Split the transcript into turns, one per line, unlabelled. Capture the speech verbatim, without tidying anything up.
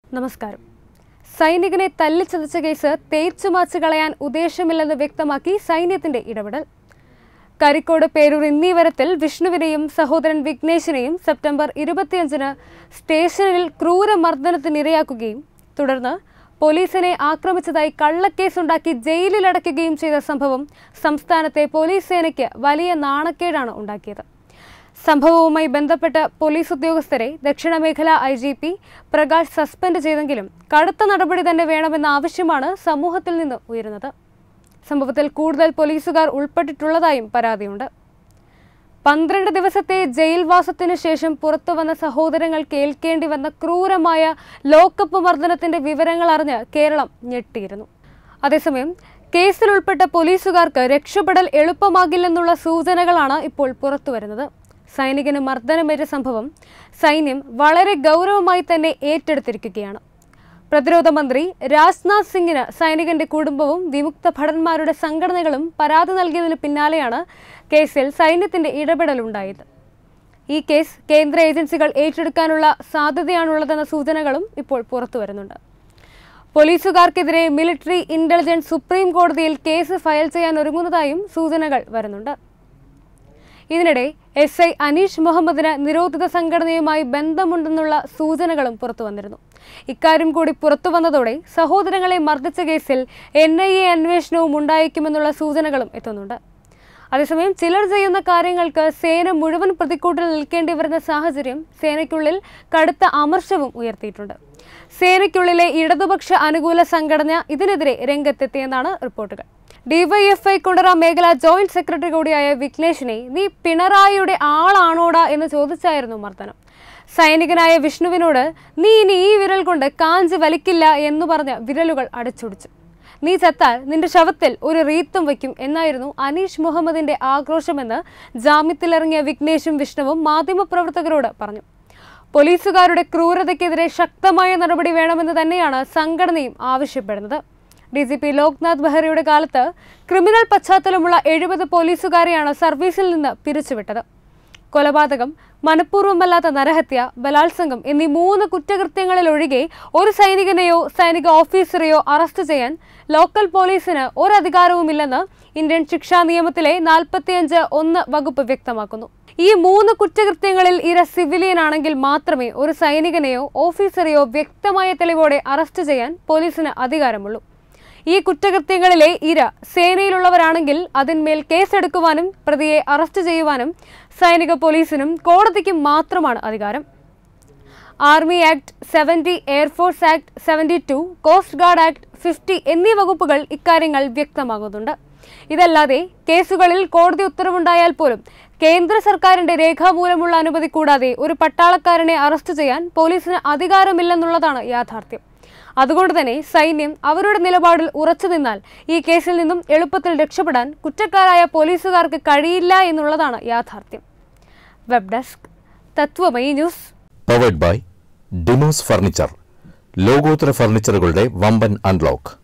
നമസ്കാരം. സൈനികനെ തല്ലിച്ചതച്ച കേസ് തേച്ചുമാച്ച് കളയാൻ ഉദ്ദേശമില്ലെന്ന് വ്യക്തമാക്കി സൈന്യത്തിന്റെ ഇടപെടൽ. കരിക്കോട് പേരൂർ ഇന്നീവരത്തിൽ വിഷ്ണുവിനെയും സഹോദരൻ വിഘ്നേഷിനെയും സെപ്റ്റംബർ ഇരുപത്തിയഞ്ചിന് സ്റ്റേഷനിൽ ക്രൂരമർദ്ദനത്തിനിരയാക്കുകയും തുടർന്ന് പോലീസിനെ ആക്രമിച്ചതായി കള്ളക്കേസുണ്ടാക്കി ജയിലിലടയ്ക്കുകയും ചെയ്ത സംഭവം സംസ്ഥാനത്തെ പോലീസ് സേനയ്ക്ക് വലിയ നാണക്കേടാണ് ഉണ്ടാക്കിയത്. സംഭവവുമായി ബന്ധപ്പെട്ട് പോലീസ് ഉദ്യോഗസ്ഥരെ ദക്ഷിണ മേഖല I G P Prakash suspend ചെയ്തെങ്കിലും കടുത്ത നടപടി തന്നെ വേണമെന്ന ആവശ്യമാണ് സമൂഹത്തിൽ നിന്ന് ഉയരുന്നത്. സംഭവത്തിൽ കൂടുതൽ പോലീസുകാർ ഉൾപ്പെട്ടിട്ടുള്ളതായും പരാതിയുണ്ട്. പന്ത്രണ്ട് ദിവസത്തെ ജയിൽവാസത്തിനു ശേഷം പുറത്തുവന്ന സഹോദരങ്ങൾ കേൾക്കേണ്ടി വന്ന ക്രൂരമായ ലോക്കപ്പ് മർദ്ദനത്തിന്റെ വിവരങ്ങൾ അറിഞ്ഞ് കേരളം ഞെട്ടിയിരുന്നു. അതേസമയം കേസിൽ ഉൾപ്പെട്ട പോലീസുകാർക്ക് രക്ഷപ്പെടൽ എളുപ്പമാകില്ലെന്നുള്ള സൂചനകളാണ് ഇപ്പോൾ പുറത്തുവരുന്നത്. സൈനികന് മർദ്ദനമേറ്റ സംഭവം സൈന്യം വളരെ ഗൗരവമായി തന്നെ ഏറ്റെടുത്തിരിക്കുകയാണ്. പ്രതിരോധ മന്ത്രി രാജ്നാഥ് സിംഗിന് സൈനികന്റെ കുടുംബവും വിമുക്ത ഭടന്മാരുടെ സംഘടനകളും പരാതി നൽകിയതിന് പിന്നാലെയാണ് കേസിൽ സൈന്യത്തിന്റെ ഇടപെടലുണ്ടായത്. ഈ കേസ് കേന്ദ്ര ഏജൻസികൾ ഏറ്റെടുക്കാനുള്ള സാധ്യതയാണുള്ളതെന്ന സൂചനകളും ഇപ്പോൾ പുറത്തുവരുന്നുണ്ട്. പോലീസുകാർക്കെതിരെ മിലിറ്ററി ഇന്റലിജൻസ് സുപ്രീം കോടതിയിൽ കേസ് ഫയൽ ചെയ്യാൻ ഒരുങ്ങുന്നതായും സൂചനകൾ വരുന്നുണ്ട്. ഇതിനിടെ എസ് ഐ അനീഷ് മുഹമ്മദിന് നിരോധിത സംഘടനയുമായി ബന്ധമുണ്ടെന്നുള്ള സൂചനകളും പുറത്തു വന്നിരുന്നു. ഇക്കാര്യം കൂടി പുറത്തു വന്നതോടെ സഹോദരങ്ങളെ മർദ്ദിച്ച കേസിൽ എൻ ഐ എ അന്വേഷണവും ഉണ്ടായേക്കുമെന്നുള്ള സൂചനകളും എത്തുന്നുണ്ട്. അതേസമയം ചിലർ ചെയ്യുന്ന കാര്യങ്ങൾക്ക് സേന മുഴുവൻ പ്രതിക്കൂട്ടിൽ നിൽക്കേണ്ടി വരുന്ന സാഹചര്യം സേനയ്ക്കുള്ളിൽ കടുത്ത അമർഷവും ഉയർത്തിയിട്ടുണ്ട്. സേനയ്ക്കുള്ളിലെ ഇടതുപക്ഷ അനുകൂല സംഘടന ഇതിനെതിരെ രംഗത്തെത്തിയെന്നാണ് റിപ്പോർട്ടുകൾ. ഡിവൈഎഫ്ഐ കുണ്ടറ മേഖല ജോയിന്റ് സെക്രട്ടറി കൂടിയായ വിഘ്നേഷിനെ നീ പിണറായിയുടെ ആളാണോടാ എന്ന് ചോദിച്ചായിരുന്നു മർദ്ദനം. സൈനികനായ വിഷ്ണുവിനോട് നീ ഇനി ഈ വിരൽ കൊണ്ട് കാഞ്ചി വലിക്കില്ല എന്നു പറഞ്ഞ വിരലുകൾ അടച്ചുടിച്ചു. നീ ചത്താൽ നിന്റെ ശവത്തിൽ ഒരു റീത്തും വയ്ക്കും എന്നായിരുന്നു അനീഷ് മുഹമ്മദിന്റെ ആക്രോശമെന്ന് ജാമ്യത്തിലിറങ്ങിയ വിഘ്നേഷും വിഷ്ണുവും മാധ്യമപ്രവർത്തകരോട് പറഞ്ഞു. പോലീസുകാരുടെ ക്രൂരതയ്ക്കെതിരെ ശക്തമായ നടപടി വേണമെന്ന് തന്നെയാണ് സംഘടനയും ആവശ്യപ്പെടുന്നത്. ഡി ജി പി ലോക്നാഥ് ബെഹ്റയുടെ കാലത്ത് ക്രിമിനൽ പശ്ചാത്തലമുള്ള എഴുപത് പോലീസുകാരെയാണ് സർവീസിൽ നിന്ന് പിരിച്ചുവിട്ടത്. കൊലപാതകം, മനഃപൂർവ്വമല്ലാത്ത നരഹത്യ, ബലാത്സംഗം എന്നീ മൂന്ന് കുറ്റകൃത്യങ്ങളിൽ ഒഴികെ ഒരു സൈനികനെയോ സൈനിക ഓഫീസറെയോ അറസ്റ്റ് ചെയ്യാൻ ലോക്കൽ പോലീസിന് ഒരധികാരവുമില്ലെന്ന് ഇന്ത്യൻ ശിക്ഷാ നിയമത്തിലെ നാൽപ്പത്തിയഞ്ച് ഒന്ന് വകുപ്പ് വ്യക്തമാക്കുന്നു. ഈ മൂന്ന് കുറ്റകൃത്യങ്ങളിൽ ഇര സിവിലിയൻ ആണെങ്കിൽ മാത്രമേ ഒരു സൈനികനെയോ ഓഫീസറെയോ വ്യക്തമായ തെളിവോടെ അറസ്റ്റ് ചെയ്യാൻ പോലീസിന് അധികാരമുള്ളൂ. ഈ കുറ്റകൃത്യങ്ങളിലെ ഇര സേനയിലുള്ളവരാണെങ്കിൽ അതിന്മേൽ കേസെടുക്കുവാനും പ്രതിയെ അറസ്റ്റ് ചെയ്യുവാനും സൈനിക പോലീസിനും കോടതിക്കും മാത്രമാണ് അധികാരം. Army act seventy, air force act seventy two, coast guard act fifty എന്നീ വകുപ്പുകൾ ഇക്കാര്യങ്ങൾ വ്യക്തമാകുന്നുണ്ട്. ഇതല്ലാതെ കേസുകളിൽ കോടതി ഉത്തരവുണ്ടായാൽ പോലും കേന്ദ്ര സർക്കാരിന്റെ രേഖാമൂലമുള്ള അനുമതി കൂടാതെ ഒരു പട്ടാളക്കാരനെ അറസ്റ്റ് ചെയ്യാൻ പോലീസിന് അധികാരമില്ലെന്നുള്ളതാണ് യാഥാർത്ഥ്യം. അതുകൊണ്ട് തന്നെ സൈന്യം അവരുടെ നിലപാടിൽ ഉറച്ചു നിന്നാൽ ഈ കേസിൽ നിന്നും എളുപ്പത്തിൽ രക്ഷപ്പെടാൻ കുറ്റക്കാരായ പോലീസുകാർക്ക് കഴിയില്ല എന്നുള്ളതാണ് യാഥാർത്ഥ്യം. Web desk, Tattvamayi news.
Powered by Demos furniture, ലോകോത്തര ഫർണിച്ചറുകളുടെ വമ്പൻ അൺലോക്ക്.